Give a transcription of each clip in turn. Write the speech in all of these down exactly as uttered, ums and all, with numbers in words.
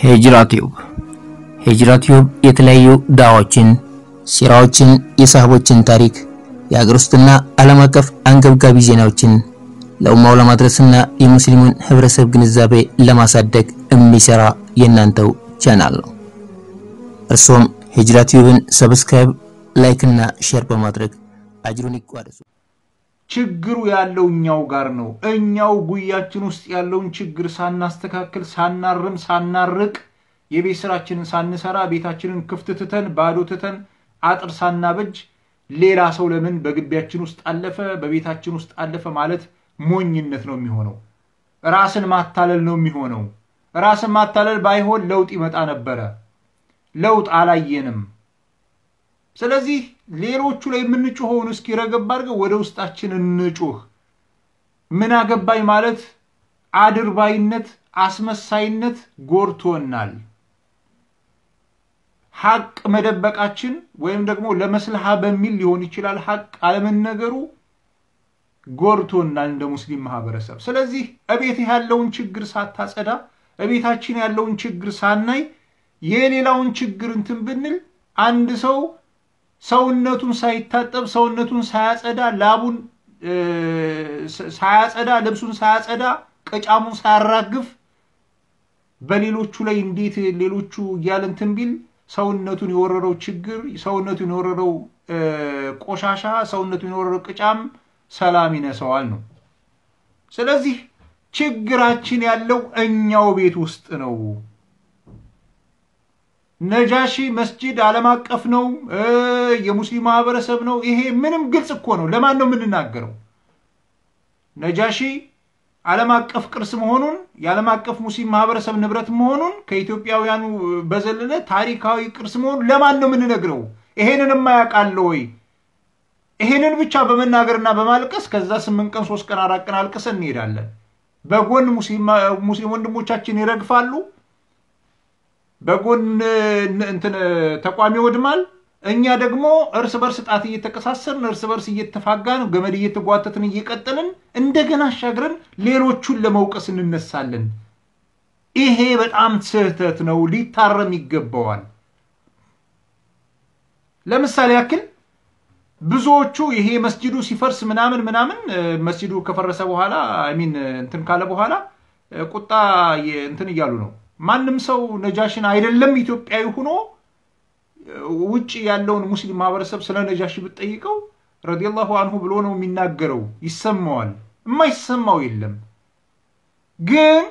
ሂጅራቲው ሂጅራቲው የተለያዩ ዳዋዎችን ሲራዎችን የሳህቦችን ታሪክ የሀገር ውስጥና ዓለም አቀፍ አንገብጋቢ ዜናዎችን ለኡማው ለማድረስና የሙስሊሙን ህብረተሰብ ግንዛቤ ለማሳደግ የሚሰራ የናንተው ቻናል ነው። እርሶም ሂጅራቲውን ሰብስክራይብ ላይክ እና ሼር በማድረግ አጅሩን ይቋደሱ። ችግሩ ያለው እኛው ጋር ነው። እኛው ጉያችን ውስጥ ያለውን ችግር ሳናስተካክል ሳናርም ሳናርቅ የቤት ስራችንን ሳንሰራ ቤታችንን ክፍት ትተን ባዶ ትተን አጥር ሳናበጅ ሌላ ሰው ለምን በግቢያችን ውስጥ አለፈ በቤታችን ውስጥ አለፈ ማለት ሞኝነት ነው የሚሆነው። ራስን ማታለል ነው የሚሆነው። ራስን ማታለል ባይሆን ለውጥ ይመጣ ነበር። ለውጥ አላየንም። ስለዚህ ሌሎቹ ላይ የምንጮኸውን እስኪ ረገብ አድርገው ወደ ውስጣችን እንጮህ። ምን አገባይ ማለት አድርባይነት አስመሳይነት ጎርቶናል። ሐቅ መደበቃችን ወይም ደግሞ ለመስለሃ በሚል ሊሆን ይችላል ሐቅ አለመነገሩ ጎርቶናል እንደ ሙስሊም ማህበረሰብ። ስለዚህ እቤት ያለውን ችግር ሳታጸዳ እቤታችን ያለውን ችግር ሳናይ የሌላውን ችግር እንትን ብንል አንድ ሰው ሰውነቱን ሳይታጠብ ሰውነቱን ሳያጸዳ ላቡን ሳያጸዳ ልብሱን ሳያጸዳ ቀጫሙን ሳያራግፍ በሌሎቹ ላይ እንዴት ሌሎቹ ያለንትን ቢል ሰውነቱን የወረረው ችግር ሰውነቱን የወረረው ቆሻሻ ሰውነቱን የወረረው ቀጫም ሰላም ይነሳዋል ነው። ስለዚህ ችግራችን ያለው እኛው ቤት ውስጥ ነው። ነጃሺ መስጂድ ዓለም አቀፍ ነው የሙስሊም ማህበረሰብ ነው ይሄ ምንም ግልጽ እኮ ነው። ለማን ነው የምንናገረው? ነጃሺ ዓለም አቀፍ ቅርስ መሆኑን የዓለም አቀፍ ሙስሊም ማህበረሰብ ንብረት መሆኑን ከኢትዮጵያውያኑ በዘለለ ታሪካዊ ቅርስ መሆኑን ለማን ነው የምንነግረው? ይሄንን የማያውቃል ወይ? ይሄንን ብቻ በመናገርና በማልቀስ ከዛ ስምንት ቀን ሶስት ቀን አራት ቀን አልቀሰን እንሄዳለን። በጎን ሙስሊም ሙስሊም ወንድሞቻችን ይረግፋሉ። በጎን እንትን ተቋሚ ወድማል። እኛ ደግሞ እርስ በርስ ጣት እየተቀሳሰርን እርስ በርስ እየተፋጋን ገመድ እየተጓተትን እየቀጠልን እንደገና አሻግረን ሌሎቹን ለመውቀስ እንነሳለን። ይሄ በጣም ስህተት ነው፣ ሊታረም ይገባዋል። ለምሳሌ ያክል ብዙዎቹ ይሄ መስጂዱ ሲፈርስ ምናምን ምናምን መስጂዱ ከፈረሰ በኋላ አይ ሚን እንትን ካለ በኋላ ቁጣ እንትን ይያሉ ነው። ማንም ሰው ነጃሽን አይደለም ኢትዮጵያዊ ሆኖ ውጪ ያለውን ሙስሊም ማህበረሰብ ስለ ነጃሽ ብትጠይቀው ረዲየላሁ ዐንሁ ብሎ ነው የሚናገረው፣ ይሰማዋል። የማይሰማው የለም። ግን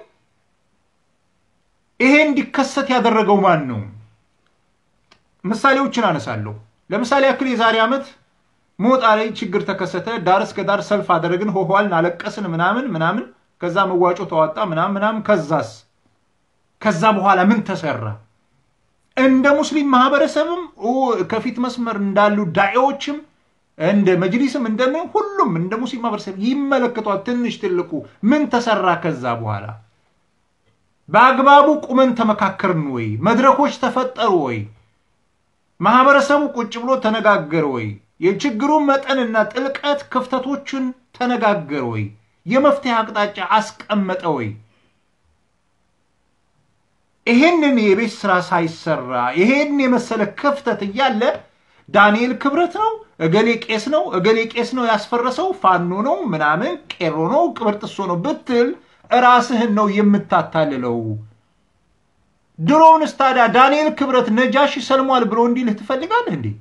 ይሄ እንዲከሰት ያደረገው ማን ነው? ምሳሌዎችን አነሳለሁ። ለምሳሌ ያክል የዛሬ አመት ሞጣ ላይ ችግር ተከሰተ። ዳር እስከ ዳር ሰልፍ አደረግን፣ ሆሆልን፣ አለቀስን ምናምን ምናምን ከዛ መዋጮ ተዋጣ ምናምን ምናምን ከዛስ ከዛ በኋላ ምን ተሰራ? እንደ ሙስሊም ማህበረሰብም ከፊት መስመር እንዳሉ ዳዒዎችም እንደ መጅሊስም እንደምን ሁሉም እንደ ሙስሊም ማህበረሰብ ይመለከቷል። ትንሽ ትልቁ ምን ተሰራ? ከዛ በኋላ በአግባቡ ቁመን ተመካከርን ወይ? መድረኮች ተፈጠሩ ወይ? ማህበረሰቡ ቁጭ ብሎ ተነጋገረ ወይ? የችግሩ መጠንና ጥልቀት ክፍተቶችን ተነጋገረ ወይ? የመፍትሄ አቅጣጫ አስቀመጠ ወይ? ይሄንን የቤት ስራ ሳይሰራ ይሄን የመሰለ ክፍተት እያለ ዳንኤል ክብረት ነው እገሌ ቄስ ነው እገሌ ቄስ ነው ያስፈረሰው ፋኖ ነው ምናምን ቄሮ ነው ቅብርጥሶ ነው ብትል ራስህን ነው የምታታልለው። ድሮውን ስታዳ ዳንኤል ክብረት ነጃሺ ሰልሟል ብሎ እንዲልህ ትፈልጋለህ እንዴ?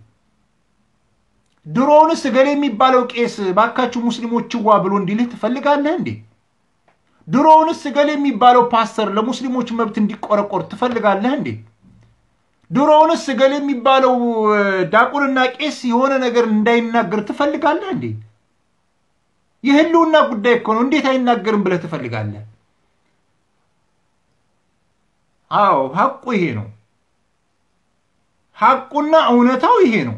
ድሮውንስ እገሌ የሚባለው ቄስ ባካችሁ ሙስሊሞች ዋ ብሎ እንዲልህ ትፈልጋለህ እንዴ? ድሮውንስ እገሌ የሚባለው ፓስተር ለሙስሊሞች መብት እንዲቆረቆር ትፈልጋለህ እንዴ? ድሮውንስ እገሌ የሚባለው ዳቁንና ቄስ የሆነ ነገር እንዳይናገር ትፈልጋለህ እንዴ? የህልውና ጉዳይ እኮ ነው። እንዴት አይናገርም ብለህ ትፈልጋለህ? አዎ ሐቁ ይሄ ነው። ሐቁና እውነታው ይሄ ነው።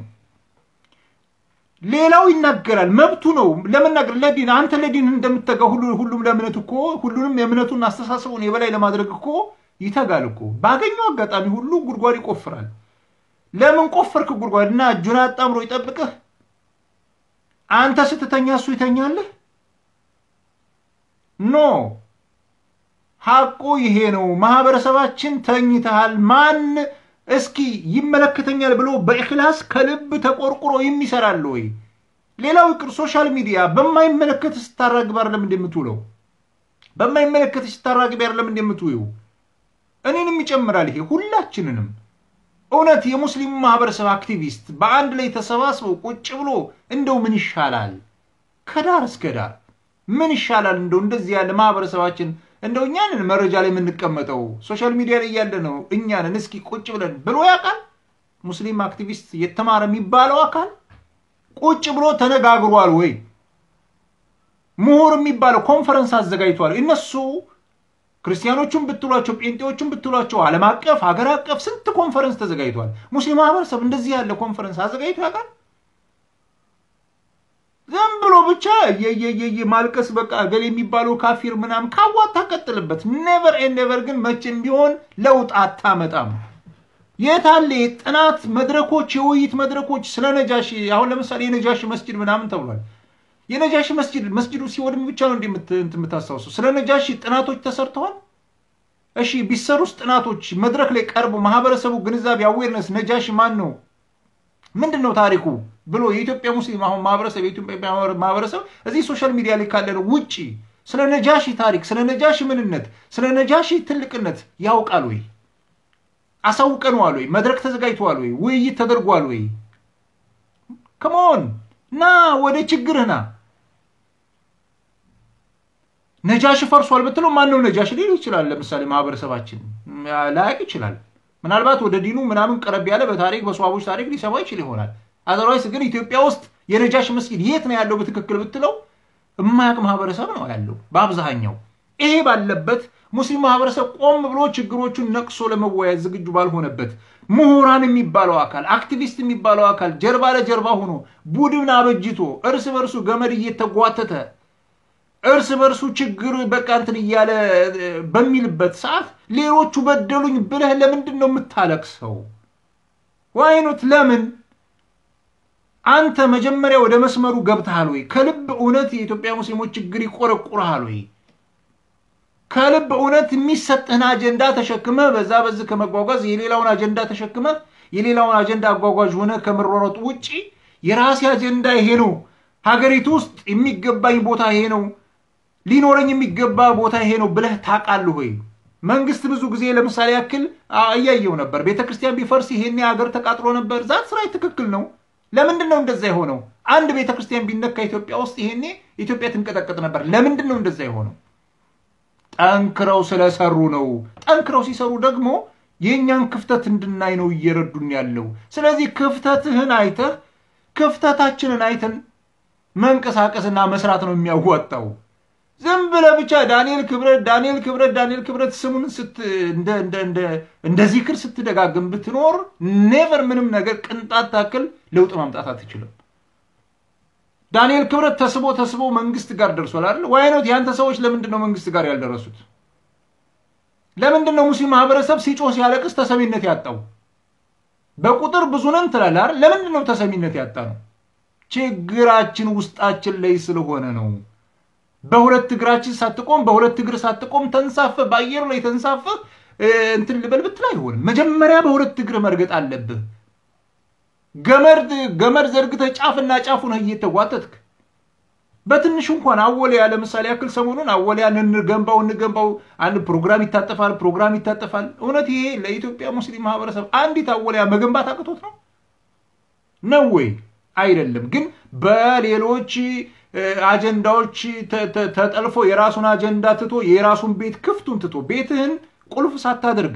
ሌላው ይናገራል መብቱ ነው ለመናገር ለዲን አንተ ለዲን እንደምትተጋው ሁሉ ሁሉም ለእምነቱ እኮ ሁሉንም የእምነቱን አስተሳሰቡን የበላይ ለማድረግ እኮ ይተጋል እኮ። ባገኘው አጋጣሚ ሁሉ ጉድጓድ ይቆፍራል። ለምን ቆፈርክ ጉድጓድና እጁን አጣምሮ ይጠብቅህ? አንተ ስትተኛ እሱ ይተኛልህ? ኖ ሐቁ ይሄ ነው ማህበረሰባችን ተኝተሃል ማን እስኪ ይመለከተኛል ብሎ በእخلاص ከልብ ተቆርቁሮ የሚሰራል ወይ ሌላው ይቅር ሶሻል ሚዲያ በማይመለከት ስታራግባር ለምን እንደምትውለው በማይመለከት ስታራግባር ለምን እንደምትውዩ እኔንም ይጨምራል ይሄ ሁላችንንም እውነት የሙስሊሙ ማህበረሰብ አክቲቪስት በአንድ ላይ ተሰባስበው ቁጭ ብሎ እንደው ምን ይሻላል ከዳር እስከ ዳር ምን ይሻላል እንደው እንደዚህ ያለ ማህበረሰባችን እንደው እኛንን መረጃ ላይ የምንቀመጠው ሶሻል ሚዲያ ላይ ያለ ነው እኛንን እስኪ ቁጭ ብለን ብሎ ያቃል ሙስሊም አክቲቪስት የተማረ የሚባለው አካል ቁጭ ብሎ ተነጋግሯል ወይ ምሁር የሚባለው ኮንፈረንስ አዘጋጅቷል እነሱ ክርስቲያኖቹም ብትሏቸው ጴንጤዎቹም ብትሏቸው ዓለም አቀፍ ሀገር አቀፍ ስንት ኮንፈረንስ ተዘጋጅቷል ሙስሊም ማህበረሰብ እንደዚህ ያለ ኮንፈረንስ አዘጋጅቶ ያቃል ዝም ብሎ ብቻ የየየ ማልቀስ በቃ ገሌ የሚባለው ካፊር ምናም ካዋታ ቀጥልበት never and never ግን መቼም ቢሆን ለውጥ አታመጣም የታለ ጥናት መድረኮች የውይይት መድረኮች ስለ ነጃሺ አሁን ለምሳሌ የነጃሺ መስጂድ ምናምን ተብሏል የነጃሺ መስጂድ መስጂዱ ሲወድም ብቻ ነው እንደምታስተዋውሱ ስለ ነጃሺ ጥናቶች ተሰርተዋል እሺ ቢሰሩስ ጥናቶች መድረክ ላይ ቀርቦ ማህበረሰቡ ግንዛቤ አዌርነስ ነጃሺ ማን ነው ምንድነው ታሪኩ ብሎ የኢትዮጵያ ሙስሊም አሁን ማህበረሰብ የኢትዮጵያ ማህበረሰብ እዚህ ሶሻል ሚዲያ ላይ ካለ ውጪ ስለ ነጃሺ ታሪክ ስለ ነጃሺ ምንነት ስለ ነጃሺ ትልቅነት ያውቃል ወይ አሳውቀነዋል ወይ መድረክ ተዘጋጅቷል ወይ ውይይት ተደርጓል ወይ come on ና ወደ ችግርና ነጃሺ ፈርሷል በትሎ ማን ነው ነጃሺ ሊል ይችላል ለምሳሌ ማህበረሰባችን ላይክ ይችላል ምናልባት ወደ ዲኑ ምናምን ቀረብ ያለ በታሪክ በሷቦች ታሪክ ሊሰማ ይችል ይሆናል አዘራይስ ግን ኢትዮጵያ ውስጥ የነጃሺ መስጊድ የት ነው ያለው በትክክል ብትለው እማያቅ ማህበረሰብ ነው ያለው በአብዛኛው ይሄ ባለበት ሙስሊም ማህበረሰብ ቆም ብሎ ችግሮቹን ነቅሶ ለመወያየት ዝግጁ ባልሆነበት ምሁራን የሚባለው አካል አክቲቪስት የሚባለው አካል ጀርባ ለጀርባ ሆኖ ቡድን አበጅቶ እርስ በርሱ ገመድ እየተጓተተ እርስ በርሱ ችግር በቃ እንትን ይያለ በሚልበት ሰዓት ሌሎቹ በደሉኝ ብለህ ለምንድን ነው የምታለቅሰው ዋይኖት ለምን አንተ መጀመሪያ ወደ መስመሩ ገብተሃል ወይ ከልብ እውነት የኢትዮጵያ ሙስሊሞች ችግር ይቆረቁራል ወይ ከልብ እውነት የሚሰጥህን አጀንዳ ተሸክመ በዛ በዝ ከመጓጓዝ የሌላውን አጀንዳ ተሸክመ የሌላውን አጀንዳ አጓጓዥ ሆነ ከመሮሮጥ ውጪ የራሴ አጀንዳ ይሄ ነው ሀገሪቱ ውስጥ የሚገባኝ ቦታ ይሄ ነው ሊኖረኝ የሚገባ ቦታ ይሄ ነው ብለህ ታቃለህ ወይ መንግስት ብዙ ጊዜ ለምሳሌ ያክል አያየው ነበር ቤተክርስቲያን ቢፈርስ ይሄን ሀገር ተቃጥሎ ነበር ዛት ስራይ ትክክል ነው ለምንድን ነው እንደዛ የሆነው አንድ ቤተክርስቲያን ቢነካ ኢትዮጵያ ውስጥ ይሄኔ ኢትዮጵያ ትንቀጠቀጥ ነበር ለምንድን ነው እንደዛ የሆነው ጠንክረው ስለሰሩ ነው ጠንክረው ሲሰሩ ደግሞ የኛን ክፍተት እንድናይ ነው እየረዱን ያለው ስለዚህ ክፍተትህን አይተህ ክፍተታችንን አይተን መንቀሳቀስና መስራት ነው የሚያዋጣው ዝም ብለህ ብቻ ዳንኤል ክብረት ዳንኤል ክብረት ዳንኤል ክብረት ስሙን ስት እንደ እንደ እንደ እንደ ዚክር ስትደጋግም ብትኖር never ምንም ነገር ቅንጣት ታክል ለውጥ ማምጣት አትችልም ዳንኤል ክብረት ተስቦ ተስቦ መንግስት ጋር ደርሷል አይደል ዋይኖት ያንተ ሰዎች ለምንድነው መንግስት ጋር ያልደረሱት ለምንድነው ሙስሊም ማህበረሰብ ሲጮህ ሲያለቅስ ተሰሚነት ያጣው በቁጥር ብዙ ነን ትላለህ አይደል ለምንድነው ተሰሚነት ያጣው ችግራችን ውስጣችን ላይ ስለሆነ ነው በሁለት እግራችን ሳትቆም በሁለት እግር ሳትቆም ተንሳፈ ባየር ላይ ተንሳፈ እንትን ልበል ብትል አይሆንም መጀመሪያ በሁለት እግር መርገጥ አለብህ ገመድ ገመድ ዘርግተ ጫፍና ጫፉን እየተጓተትክ በትንሽ እንኳን አወለ ያለ ምሳሌ ያክል ሰሞኑን አወለ ያንን ገንባው እንገንባው አንድ ፕሮግራም ይታጠፋል ፕሮግራም ይታጠፋል እውነት ይሄ ለኢትዮጵያ ሙስሊም ማህበረሰብ አንዲት አወለ ያ መገንባት አቅቶት ነው ነው ወይ አይደለም ግን በሌሎች አጀንዳዎች ተጠልፎ የራሱን አጀንዳ ትቶ የራሱን ቤት ክፍቱን ትቶ ቤትህን ቁልፍ ሳታደርግ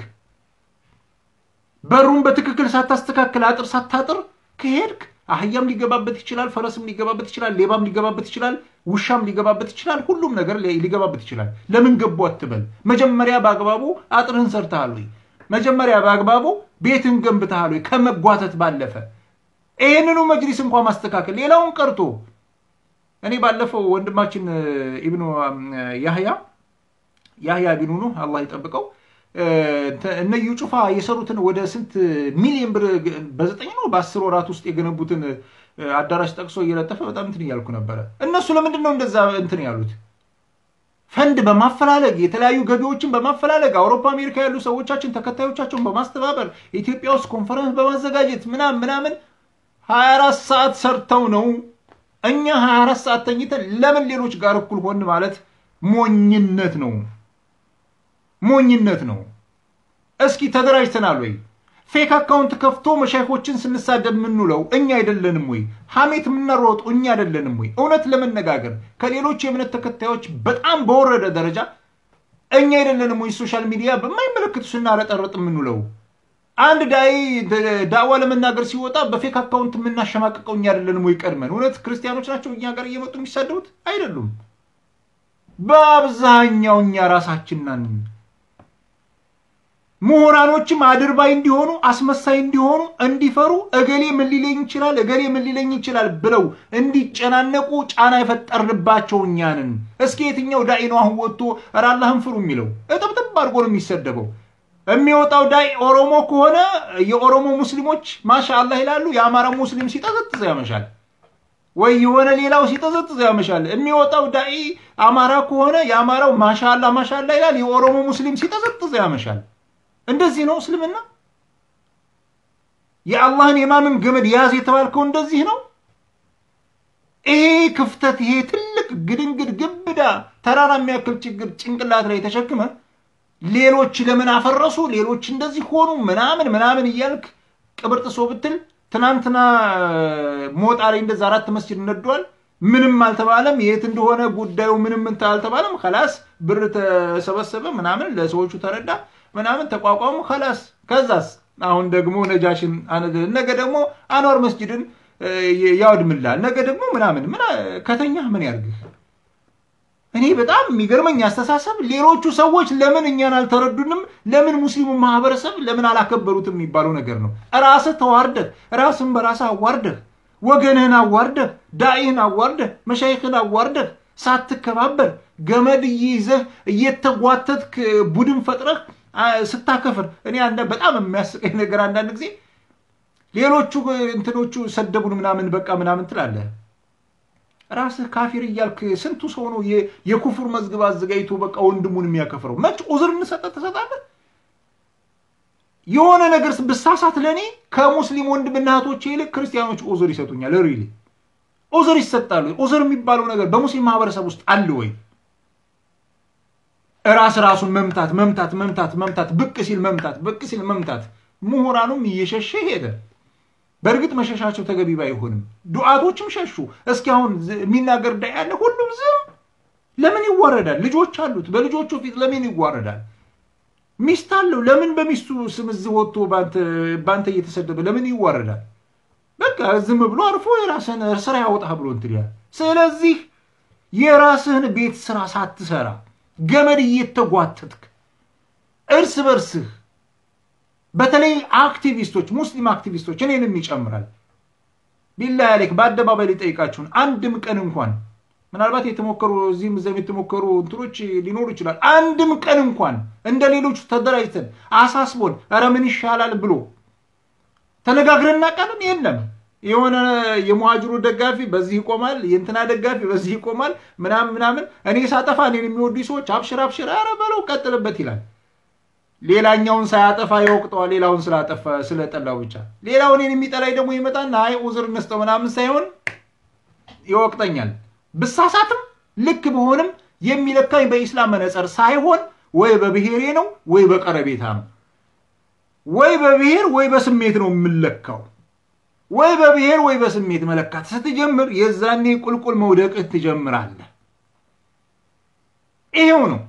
በሩን በትክክል ሳታስተካክል አጥር ሳታጥር ከሄድክ አህያም ሊገባበት ይችላል ፈረስም ሊገባበት ይችላል ሌባም ሊገባበት ይችላል ውሻም ሊገባበት ይችላል ሁሉም ነገር ሊገባበት ይችላል ለምን ገቡ አትበል መጀመሪያ ባግባቡ አጥርን ሰርተሃል ወይ መጀመሪያ ባግባቡ ቤትን ገንብተሃል ወይ ከመጓተት ባለፈ ይሄንኑ መጅሊስ እንኳን ማስተካከል ሌላውን ቀርቶ እኔ ባለፈው ወንድማችን ኢብኑ ያህያ ያህያ ቢኑኑ አላህ ይጠብቀው እነ ዩጩፋ የሰሩትን ወደ ስንት ሚሊዮን ብር በዘጠኝ ነው በአስር ወራት ውስጥ የገነቡትን አዳራሽ ጠቅሶ እየለጠፈ በጣም እንትን ያልኩ ነበር እነሱ ለምንድን ነው እንደዛ እንትን ያሉት ፈንድ በማፈላለግ የተለያዩ ገቢዎችን በማፈላለግ አውሮፓ አሜሪካ ያሉ ሰዎቻችን ተከታዮቻቸውን በማስተባበር ኢትዮጵያ ውስጥ ኮንፈረንስ በማዘጋጀት ምናምን ምናምን ሃያ አራት ሰዓት ሰርተው ነው እኛ ሃያ አራት ሰዓት ተኝተን ለምን ሌሎች ጋር እኩል ሆን ማለት ሞኝነት ነው ሞኝነት ነው እስኪ ተደራጅተናል ወይ ፌክ አካውንት ከፍቶ መሻይኾችን ስንሳደብ ምንውለው እኛ አይደለንም ወይ ሐሜት ምንሮጥ እኛ አይደለንም ወይ እውነት ለመነጋገር ከሌሎች የእምነት ተከታዮች በጣም በወረደ ደረጃ እኛ አይደለንም ወይ ሶሻል ሚዲያ በማይመለከቱ ስናረጠረጥ ምንውለው አንድ ዳይ ዳዋ ለመናገር ሲወጣ በፌክ አካውንት ምናሸማቀቀው እኛ አይደለንም ወይ ቀድመን እውነት ክርስቲያኖች ናቸው እኛ ጋር እየመጡ የሚሳደቡት አይደሉም በአብዛኛው እኛ ራሳችን ነን ምሁራኖችም አድርባይ እንዲሆኑ አስመሳይ እንዲሆኑ እንዲፈሩ እገሌ ምን ሊለኝ ይችላል እገሌ ምን ሊለኝ ይችላል ብለው እንዲጨናነቁ ጫና ይፈጠርባቸው እኛንን እስኪ የትኛው ዳይ ነው አሁን ወጥቶ ኧረ አላህን ፍሩ የሚለው እጥብጥብ አድርጎ ነው የሚሰደበው የሚወጣው ዳይ ኦሮሞ ከሆነ የኦሮሞ ሙስሊሞች ማሻአላህ ይላሉ የአማራ ሙስሊም ሲጠዘጥዝ ያመሻል ወይ የሆነ ሌላው ሲጠዘጥዝ ያመሻል የሚወጣው ዳይ አማራ ከሆነ የአማራው ማሻአላህ ማሻአላህ ይላል የኦሮሞ ሙስሊም ሲጠዘጥዝ ያመሻል እንደዚህ ነው እስልምና የአላህን የማመን ገመድ ያዝ የተባልከው እንደዚህ ነው ይሄ ክፍተት ይሄ ትልቅ ግድንግድ ግብዳ ተራራ የሚያክል ችግር ጭንቅላት ላይ ተሸክመ ሌሎች ለምን አፈረሱ ሌሎች እንደዚህ ሆኑ ምናምን ምናምን ይያልክ ቅብርጥሶ ብትል ትናንትና ሞጣ ላይ እንደዛ አራት መስጂድ ነዷል ምንም አልተባለም የት እንደሆነ ጉዳዩ ምንም እንት አልተባለም خلاص ብር ተሰበሰበ ምናምን ለሰዎቹ ተረዳ ምናምን ተቋቋሙ خلاص ከዛስ አሁን ደግሞ ነጃሽን ነገ ደግሞ አንዋር መስጂድን ያወድምላል ነገ ደግሞ ምናምን ምን ከተኛ ምን ያርግህ እኔ በጣም የሚገርመኝ አስተሳሰብ ሌሎቹ ሰዎች ለምን እኛን አልተረዱንም ለምን ሙስሊሙ ማህበረሰብ ለምን አላከበሩትም የሚባለው ነገር ነው ራስ ተዋርደ ራስን በራስ አዋርደ ወገንህን አዋርደ ዳኢህን አዋርደ መሻይኽን አዋርደ ሳትከባበር ገመድ ይይዘህ እየተጓተትክ ቡድን ፈጥረህ ስታከፍር እኔ አንደ በጣም የሚያስቀኝ ነገር አንዳንድ ጊዜ ሌሎቹ እንትኖቹ ሰደቡን ምናምን በቃ ምናምን ትላለህ ራስህ ካፊር ይያልክ ስንቱ ሰው ነው የኩፍር መዝግብ አዘጋይቶ በቃ ወንድሙን የሚያከፍረው መች ዑዝር እንሰጠ ተሰጣለህ የሆነ ነገር በሳሳት ለኔ ከሙስሊም ወንድምናቶች ይልቅ ክርስቲያኖች ዑዝር ይሰጡኛል ሪሊ ዑዝር ይሰጣሉ ዑዝር የሚባለው ነገር በሙስሊም ማህበረሰብ ውስጥ አለ ወይ ራስ ራሱን መምታት መምታት መምታት መምታት ብቅ ሲል መምታት ብቅ ሲል መምታት ምሁራኑም እየሸሸ ሄደ በርግጥ መሸሻቸው ተገቢ ባይሆንም ዱዓቶችም ሸሹ እስኪ አሁን የሚናገር ዳይ ያለ ሁሉም ዝም ለምን ይዋረዳል ልጆች አሉት በልጆቹ ፊት ለምን ይዋረዳል ሚስት አለው ለምን በሚስቱ ስም እዚህ ወጥቶ ባንተ ባንተ እየተሰደበ ለምን ይዋረዳል በቃ ዝም ብሎ አርፎ የራስህን ስራ ያወጣህ ብሎ እንትሪያ ስለዚህ የራስህን ቤት ስራ ሳትሰራ ገመድ እየተጓተትክ እርስ በርስህ በተለይ አክቲቪስቶች ሙስሊም አክቲቪስቶች እኔንም ይጨምራል ቢላህ አለክ በአደባባይ ሊጠይቃችሁን አንድም ቀን እንኳን ምናልባት የተሞከሩ እዚህም ዘም የተሞከሩ እንትሮች ሊኖሩ ይችላል አንድም ቀን እንኳን እንደሌሎች ተደራጅተን አሳስቦን ኧረ ምን ይሻላል ብሎ ተነጋግረና ቃልን የለም የሆነ የሙሃጂሩ ደጋፊ በዚህ ይቆማል የእንትና ደጋፊ በዚህ ይቆማል ምናምን ምናምን እኔ ሳጠፋ እኔን የሚወዱ ሰዎች አብሽር አብሽር ኧረ በለው ቀጥልበት ይላል ሌላኛውን ሳያጠፋ ይወቅጠዋል ሌላውን ስላጠፋ ስለጠላው ብቻ ሌላው እኔን የሚጠላይ ደግሞ ይመጣና አይ ዑዝር እንስጠው ምናምን ሳይሆን ይወቅጠኛል በሳሳትም ልክ በሆነም የሚለካኝ በእስላም መነጽር ሳይሆን ወይ በብሔሬ ነው ወይ በቀረቤታ ነው ወይ በብሔር ወይ በስሜት ነው የምለካው ወይ በብሔር ወይ በስሜት መለካት ስትጀምር የዛኔ ቁልቁል መውደቅ ትጀምራለህ ይሄው ነው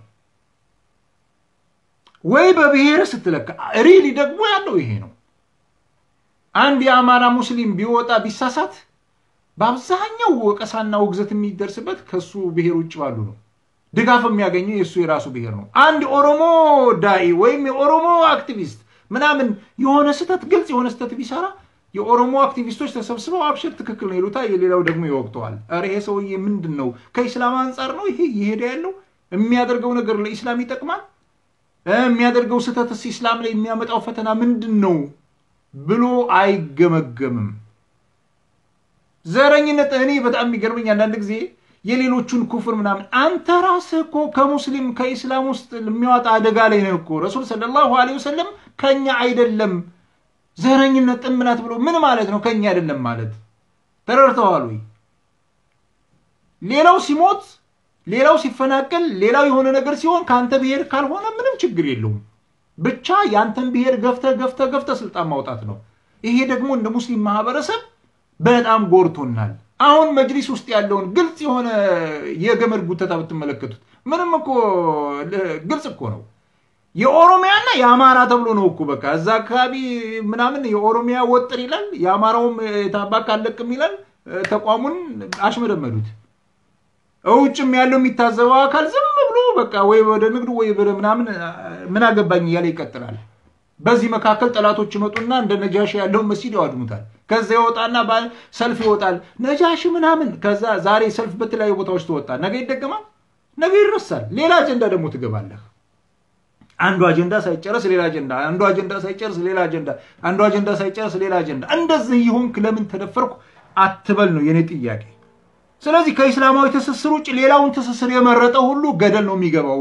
ወይ በብሔር ስትለካ ሪሊ ደግሞ ያለው ይሄ ነው አንድ የአማራ ሙስሊም ቢወጣ ቢሳሳት በአብዛኛው ወቀሳና ወግዘት የሚደርስበት ከሱ ብሔር ውጭ ባሉ ነው ድጋፍ የሚያገኘው የሱ የራሱ ብሔር ነው አንድ ኦሮሞ ዳኢ ወይም የኦሮሞ አክቲቪስት ምናምን የሆነ ስተት ግልጽ የሆነ ስተት ቢሰራ የኦሮሞ አክቲቪስቶች ተሰብስበው አብሽር ትክክል ነው ይሉታ የሌላው ደግሞ ይወቅተዋል አረ ይሄ ሰውዬ ምንድነው ከእስላም አንፃር ነው ይሄ ይሄድ ያለው የሚያደርገው ነገር ለእስላም ይጠቅማል የሚያደርገው ስተትስ እስላም ላይ የሚያመጣው ፈተና ምንድነው ብሎ አይገመገምም ዘረኝነት እኔ በጣም የሚገርመኝ አንዳንድ ጊዜ የሌሎቹን ኩፍር ምናምን አንተ ራስህ እኮ ከሙስሊም ከኢስላም ውስጥ የሚያወጣ አደጋ ላይ ነው እኮ ረሱል ሰለላሁ ዐለይሂ ወሰለም ከኛ አይደለም ዘረኝነት ጥምናት ብሎ ምን ማለት ነው ከኛ አይደለም ማለት ተረርተዋል ወይ ሌላው ሲሞት ሌላው ሲፈናቀል ሌላው የሆነ ነገር ሲሆን ካንተ ብሄር ካልሆነ ምንም ችግር የለውም ብቻ ያንተን ብሄር ገፍተ ገፍተ ገፍተ ስልጣን ማውጣት ነው ይሄ ደግሞ እንደ ሙስሊም ማህበረሰብ በጣም ጎርቶናል አሁን መጅሊስ ውስጥ ያለውን ግልጽ የሆነ የገመድ ጉተታ ብትመለከቱት ምንም እኮ ግልጽ እኮ ነው የኦሮሚያና የአማራ ተብሎ ነው እኮ በቃ እዛ አካባቢ ምናምን የኦሮሚያ ወጥር ይላል የአማራውም ታባክ አለቅም ይላል ተቋሙን አሽመደመዱት እውጭም ያለው የሚታዘበው አካል ዝም ብሎ በቃ ወይ ወደ ንግዱ ወይ ወደ ምናምን ምን አገባኝ ያለ ይቀጥላል በዚህ መካከል ጠላቶች ይመጡና እንደ ነጃሽ ያለው መስጂድ ያወድሙታል ከዛ ይወጣና ባል ሰልፍ ይወጣል ነጃሽ ምናምን ከዛ ዛሬ ሰልፍ በተለያዩ ቦታዎች ተወጣ ነገ ይደገማል ነገ ይረሳል ሌላ አጀንዳ ደግሞ ትገባለህ አንዱ አጀንዳ ሳይጨርስ ሌላ አጀንዳ አንዱ አጀንዳ ሳይጨርስ ሌላ አጀንዳ አንዱ አጀንዳ ሳይጨርስ ሌላ አጀንዳ እንደዚህ ይሁን ለምን ተደፈርኩ አትበል ነው የኔ ጥያቄ ስለዚህ ከእስላማዊ ተሰስሩ ውጭ ሌላውን ተሰስር የመረጠው ሁሉ ገደል ነው የሚገባው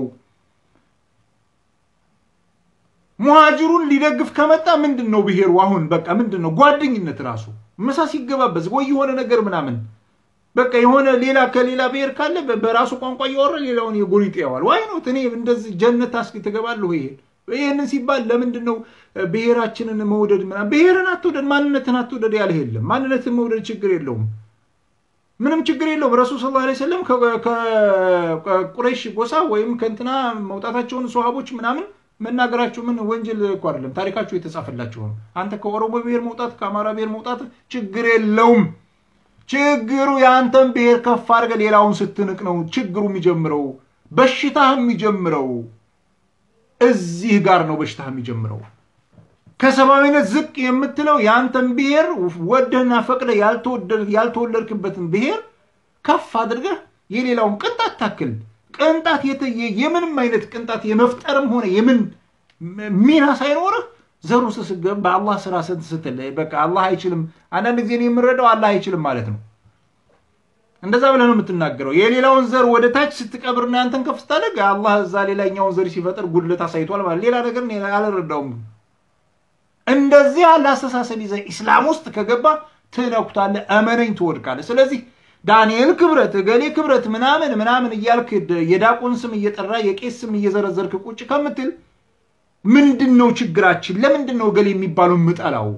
ሙሃጂሩን ሊደግፍ ከመጣ ምንድነው ብሄሩ አሁን በቃ ምንድነው ጓደኝነት ራሱ መሳስ ይገባበዝ ወይ የሆነ ነገር ምናምን በቃ የሆነ ሌላ ከሌላ ብሄር ካለ በራሱ ቋንቋ ያወራ ሌላውን የጎሪጥ ያዋል ወይ ነው እኔ እንደዚህ ጀነት አስኪ ተገባለሁ ይሄ ይሄንን ሲባል ለምንድነው ብሄራችንን መውደድ ምናምን ብሄርን አትወደድ ማንነትን አትወደድ ያለ የለም ማንነትን መውደድ ችግር የለውም ምንም ችግር የለውም ረሱል ሰለላሁ ዐለይሂ ወሰለም ከቁረይሽ ጎሳ ወይም ከንትና መውጣታቸውን ሱሐቦች ምናምን መናገራቸው ምን ወንጀል እኮ አይደለም ታሪካቸው የተጻፈላቸው አንተ ከኦሮሞ ብሄር መውጣት ከአማራ ብሄር መውጣት ችግር የለውም ችግሩ ያንተን ብሄር ከፍ አድርገ ሌላውን ስትንቅ ነው ችግሩ የሚጀምረው በሽታህ የሚጀምረው እዚህ ጋር ነው በሽታህ የሚጀምረው ከሰማዊነት ዝቅ የምትለው ያንተን ብሄር ወደና ፈቅደ ያልተወደድ ያልተወለድክበትን ብሄር ከፍ አድርገ የሌላውን ቅንጣት ታክል ቅንጣት የምንም አይነት ቅንጣት የመፍጠርም ሆነ የምን ሚና ሳይኖርህ ዘሩ ስስገብ በአላህ ስራ ስትል በቃ አላህ አይችልም አንዳንድ ጊዜ ነው የምረዳው አላህ አይችልም ማለት ነው እንደዛ ብለህ ነው የምትናገረው የሌላውን ዘር ወደ ታች ስትቀብርና አንተን ከፍ ስታደርግ አላህ እዛ ሌላኛውን ዘር ሲፈጥር ጉድለት አሳይቷል ማለት ሌላ ነገር ነው አልረዳውም እንደዚህ አላህ አስተሳሰብ ይዘህ እስላም ውስጥ ከገባ ትነኩታለህ አመነኝ ትወድቃለህ ስለዚህ ዳንኤል ክብረት ገሌ ክብረት ምናምን ምናምን ይያልክ የዳቆን ስም እየጠራ የቄስ ስም እየዘረዘርክ ቁጭ ከምትል ምንድነው ችግራችን ለምንድነው ገሌ የሚባለው ምጣላው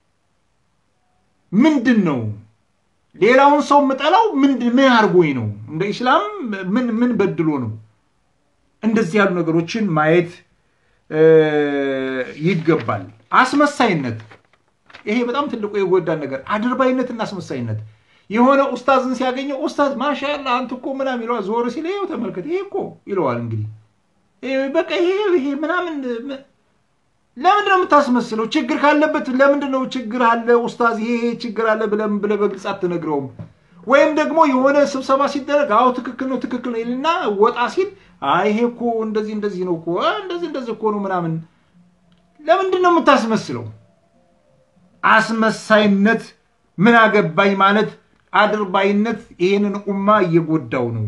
ምንድነው ሌላውን ሰው ምጣላው ምን ምን አርጎይ ነው እንደ እስላም ምን ምን በድሎ ነው እንደዚህ ያሉ ነገሮችን ማየት ይገባል አስመሳይነት ይሄ በጣም ትልቁ የጎዳን ነገር አድርባይነትና አስመሳይነት የሆነ ኡስታዝን ሲያገኘው ኡስታዝ ማሻአላህ አንተ እኮ ምናምን ይሏ ዞር ሲል ይሄው ተመልከት ይሄ እኮ ይለዋል እንግዲህ ይሄ በቃ ይሄ ይሄ ምናምን ለምንድነው የምታስመስለው ችግር ካለበት ለምንድነው ችግር አለ ኡስታዝ ይሄ ችግር አለ ብለም ብለ በግልጽ አትነግረውም ወይም ደግሞ የሆነ ስብሰባ ሲደረግ አው ትክክል ነው ትክክል ነው ይልና ወጣ ሲል አይ ይሄ እኮ እንደዚህ እንደዚህ ነው እኮ እንደዚህ እንደዚህ እኮ ነው ምናምን ለምንድነው የምታስመስለው አስመሳይነት ምን አገባኝ ማለት አድርባይነት ይሄንን ኡማ እየጎዳው ነው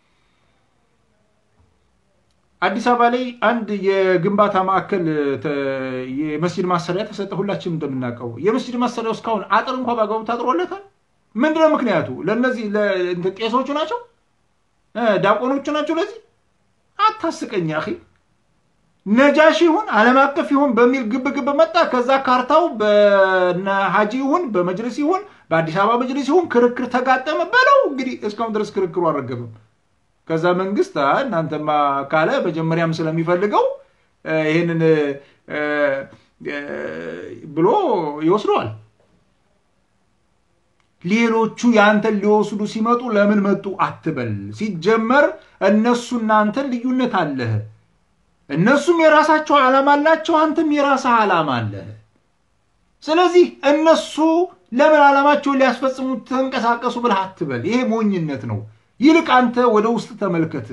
አዲስ አበባ ላይ አንድ የግንባታ ማዕከል የመስጂድ ማሰሪያ ተሰጠ ሁላችንም እንደምናቀው የመስጂድ ማሰሪያው እስካሁን አጥር እንኳን ባጋው ታጥሮለታል ምንድነው ምክንያቱ ለነዚህ ለቄሶቹ ናቸው ዳቆኖቹ ናቸው ለዚህ አታስቀኝ አኺ ነጃሺ ይሁን ዓለም አቀፍ ይሁን በሚል ግብ ግብ መጣ ከዛ ካርታው በሐጂ ይሁን በመጅሊስ ይሁን በአዲስ አበባ መጅሊስ ይሁን ክርክር ተጋጠመ በለው እንግዲህ እስካሁን ድረስ ክርክሩ አረገበም ከዛ መንግስት እናንተማ ካለ በመጀመሪያም ስለሚፈልገው ይሄንን ብሎ ይወስደዋል ሌሎቹ ያንተን ሊወስዱ ሲመጡ ለምን መጡ አትበል ሲጀመር እነሱና አንተ ልዩነት አለ እነሱም የራሳቸው ዓላማ አላቸው አንተም የራስህ ዓላማ አለ ስለዚህ እነሱ ለምን ዓላማቸው ሊያስፈጽሙ ተንቀሳቀሱ ብለህ አትበል ይሄ ሞኝነት ነው ይልቅ አንተ ወደ ውስጥ ተመልከት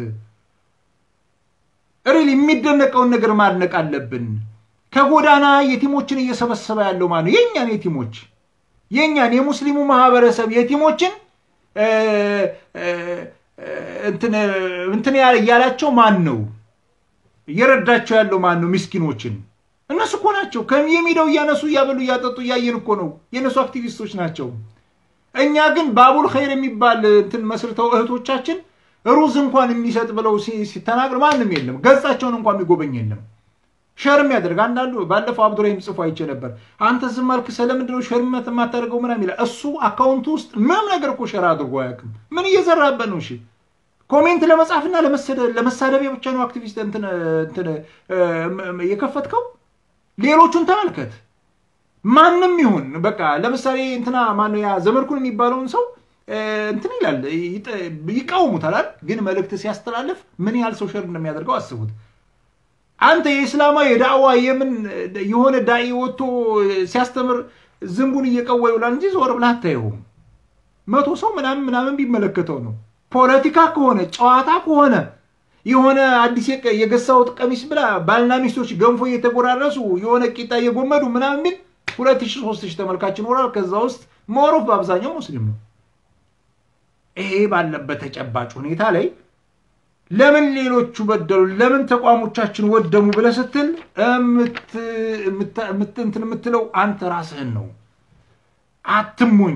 ሪሊ የሚደነቀውን ነገር ማድነቅ አለብን ከጎዳና የቲሞችን እየሰበሰበ ያለው ማነው የኛን የቲሞች የኛን የሙስሊሙ ማህበረሰብ የቲሞችን እንትን እንትን ያላቸው ማን ነው እየረዳቸው ያለው ማን ነው ምስኪኖችን እነሱ እኮ ናቸው ከሚሚደው ያነሱ ያበሉ ያጠጡ ያየን እኮ ነው የነሱ አክቲቪስቶች ናቸው እኛ ግን ባቡል ኸይር የሚባል እንትን መስርተው እህቶቻችን ሩዝ እንኳን የሚሰጥ ብለው ሲተናገር ማንንም የለም ገጻቸውን እንኳን የሚጎበኝ የለም ሸርም ያደርግ አንዳንዱ ባለፈው አብዱራሂም ጽፎ አይቼ ነበር አንተ ዝም አልክ ስለምንድነው ሸርመት ማታደርገው ምናምን ይላል እሱ አካውንቱ ውስጥ ምንም ነገር እኮ ሸር አድርጎ አያውቅም ምን እየዘራበት ነው እሺ ኮሜንት ለመጻፍና ለመሰደ ለመሳደቢያ ብቻ ነው አክቲቪስት እንትን እንትን የከፈትከው ሌሎቹን ተመልከት ማንንም ይሁን በቃ ለምሳሌ እንትና ማን ያ ዘመርኩን የሚባለውን ሰው እንትን ይላል ይቃወሙታል ግን መልእክት ሲያስተላልፍ ምን ያህል ሰው ሸር እንደሚያደርገው አስቡት አንተ የእስላማዊ የዳዋ የምን የሆነ ዳኢ ወጥቶ ሲያስተምር ዝምቡን እየቀወዩ ይውላል እንጂ ዞር ብላ አታየው መቶ ሰው ምናምን ምናምን ቢመለከተው ነው ፖለቲካ ከሆነ ጨዋታ ከሆነ የሆነ አዲስ የገሳው ቀሚስ ብላ ባልና ሚስቶች ገንፎ እየተጎራረሱ የሆነ ቂጣ እየጎመዱ ምናምን ቢል ሁለት ሺህ ሶስት ሺህ ተመልካች ይኖራል ከዛ ውስጥ ሞሮፍ በአብዛኛው ሙስሊም ነው ይሄ ባለበት ተጨባጭ ሁኔታ ላይ ለምን ሌሎቹ በደሉ ለምን ተቋሞቻችን ወደሙ ብለህ ስትል እምት እምት እንትን የምትለው አንተ ራስህን ነው አትሙኝ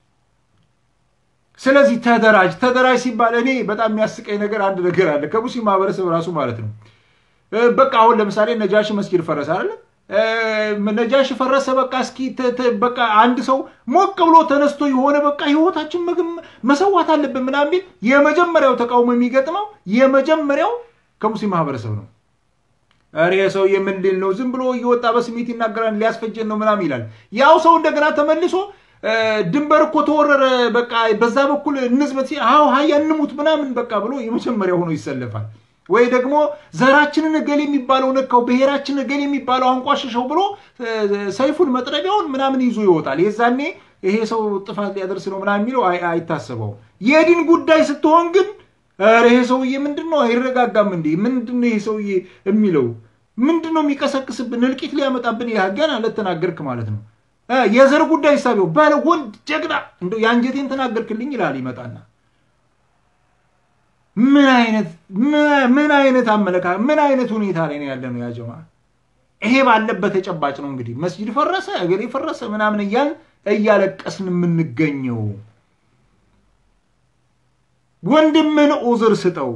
ስለዚህ ተደራጅ ተደራጅ ሲባል እኔ በጣም የሚያስቀኝ ነገር አንድ ነገር አለ ከሙስሊም ማህበረሰብ ራሱ ማለት ነው በቃ አሁን ለምሳሌ ነጃሽ መስጂድ ፈረሰ አይደል ነጃሽ ፈረሰ በቃ እስኪ በቃ አንድ ሰው ሞቅ ብሎ ተነስቶ የሆነ በቃ ህይወታችን መሰዋት አለብን ምናምን ቢል የመጀመሪያው ተቃውሞ የሚገጥመው የመጀመሪያው ከሙስሊም ማህበረሰብ ነው አሬ ሰው የምን ሊል ነው ዝም ብሎ ይወጣ በስሜት ይናገራል ሊያስፈጀን ነው ምናምን ይላል ያው ሰው እንደገና ተመልሶ ድንበር እኮ ተወረረ በቃ በዛ በኩል እንዝበት አው ሃያ እንሙት ምናምን በቃ ብሎ የመጀመሪያው ሆኖ ይሰለፋል ወይ ደግሞ ዘራችንን ገል የሚባለው ነካው ብሔራችንን ገል የሚባለው አንቋሽሸው ብሎ ሰይፉን መጥረቢያውን ምናምን ይዞ ይወጣል የዛኔ ይሄ ሰው ጥፋት ሊያደርስ ነው ምናምን የሚለው አይታሰበው የዲን ጉዳይ ስትሆን ግን አረ ይሄ ሰውዬ ምንድነው አይረጋጋም እንዴ ምንድነው ይሄ ሰውዬ የሚለው ምንድነው የሚቀሰቅስብን እልቂት ሊያመጣብን ያገና ለተናገርክ ማለት ነው የዘር ጉዳይ ሳቢው ባለ ወንድ ጀግና እንደው ያንጀቴን ተናገርክልኝ ይላል ይመጣና ምን አይነት ምን አይነት አመለካ ምን አይነት ሁኔታ ላይ ነው ያለነው ያ ጀማ ይሄ ባለበት ተጨባጭ ነው እንግዲህ መስጂድ ፈረሰ እገሌ ፈረሰ ምናምን እያል እያለቀስን የምንገኘው ወንድምን ኡዝር ስጠው